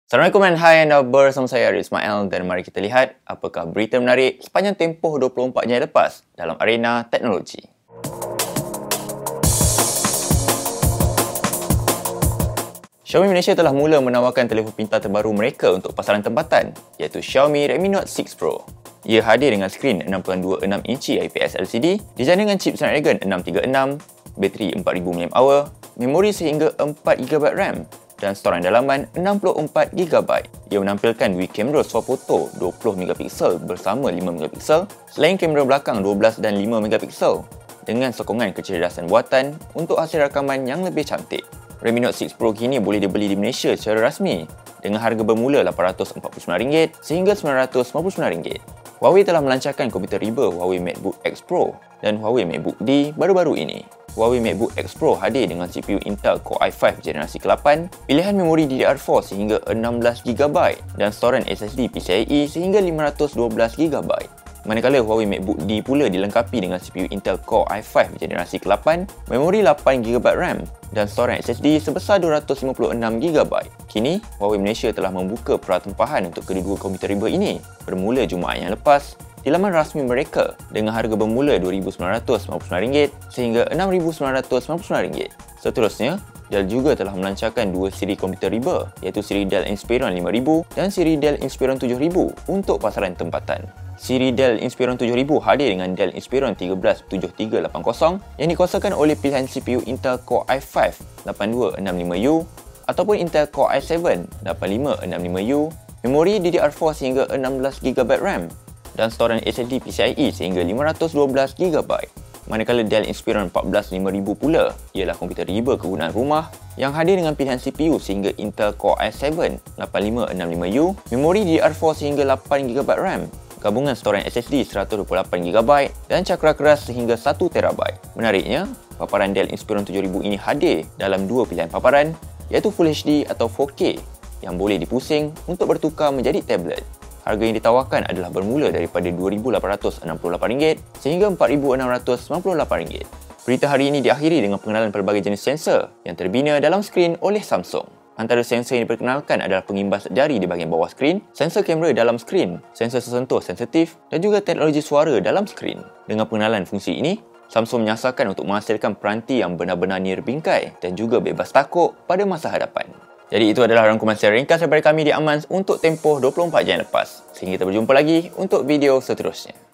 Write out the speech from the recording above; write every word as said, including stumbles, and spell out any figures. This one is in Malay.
Assalamualaikum dan hai anda bersama saya Arif Ismail dan mari kita lihat apakah berita menarik sepanjang tempoh dua puluh empat jam lepas dalam arena teknologi. Xiaomi Malaysia telah mula menawarkan telefon pintar terbaru mereka untuk pasaran tempatan iaitu Xiaomi Redmi Note enam Pro. Ia hadir dengan skrin enam koma dua enam inci I P S L C D, dijana dengan chip Snapdragon enam tiga enam, bateri empat ribu mAh, memori sehingga empat giga byte RAM dan storan dalaman enam puluh empat giga byte. Ia menampilkan dual kamera swafoto dua puluh megapiksel bersama lima megapiksel, selain kamera belakang dua belas dan lima megapiksel dengan sokongan kecerdasan buatan untuk hasil rakaman yang lebih cantik. Redmi Note enam Pro kini boleh dibeli di Malaysia secara rasmi dengan harga bermula lapan ratus empat puluh sembilan ringgit sehingga sembilan ratus sembilan puluh sembilan ringgit. Huawei telah melancarkan komputer riba Huawei MateBook X Pro dan Huawei MateBook D baru-baru ini. Huawei MateBook X Pro hadir dengan C P U Intel Core i lima generasi ke lapan, pilihan memori D D R empat sehingga enam belas giga byte dan storan S S D PCIe sehingga lima ratus dua belas giga byte. Manakala Huawei MateBook D pula dilengkapi dengan C P U Intel Core i lima generasi ke lapan, memori lapan giga byte RAM dan storan S S D sebesar dua ratus lima puluh enam giga byte. Kini, Huawei Malaysia telah membuka pratempahan untuk kedua-dua komputer riba ini bermula Jumaat yang lepas di laman rasmi mereka dengan harga bermula dua ribu sembilan ratus sembilan puluh sembilan ringgit sehingga enam ribu sembilan ratus sembilan puluh sembilan ringgit. Seterusnya, Dell juga telah melancarkan dua siri komputer riba iaitu siri Dell Inspiron lima ribu dan siri Dell Inspiron tujuh ribu untuk pasaran tempatan. Siri Dell Inspiron tujuh ribu hadir dengan Dell Inspiron tiga belas tujuh tiga lapan kosong yang dikuasakan oleh pilihan C P U Intel Core i lima lapan dua enam lima U ataupun Intel Core i tujuh lapan lima enam lima U, memori D D R empat sehingga enam belas giga byte RAM dan storan S S D PCIe sehingga lima ratus dua belas giga byte. Manakala Dell Inspiron empat belas lima ribu pula ialah komputer riba kegunaan rumah yang hadir dengan pilihan C P U sehingga Intel Core i tujuh lapan lima enam lima U, memori D D R empat sehingga lapan giga byte RAM, gabungan storan S S D seratus dua puluh lapan giga byte dan cakra keras sehingga satu terabyte. Menariknya, paparan Dell Inspiron tujuh ribu ini hadir dalam dua pilihan paparan iaitu Full H D atau empat K yang boleh dipusing untuk bertukar menjadi tablet. Harga yang ditawarkan adalah bermula daripada dua ribu lapan ratus enam puluh lapan ringgit sehingga empat ribu enam ratus sembilan puluh lapan ringgit. Berita hari ini diakhiri dengan pengenalan pelbagai jenis sensor yang terbina dalam skrin oleh Samsung. Antara sensor yang diperkenalkan adalah pengimbas jari di bahagian bawah skrin, sensor kamera dalam skrin, sensor sesentuh sensitif dan juga teknologi suara dalam skrin. Dengan pengenalan fungsi ini, Samsung menyasarkan untuk menghasilkan peranti yang benar-benar nirbingkai dan juga bebas takuk pada masa hadapan. Jadi itu adalah rangkuman secara ringkas daripada kami di Amans untuk tempoh dua puluh empat jam lepas. Sehingga kita berjumpa lagi untuk video seterusnya.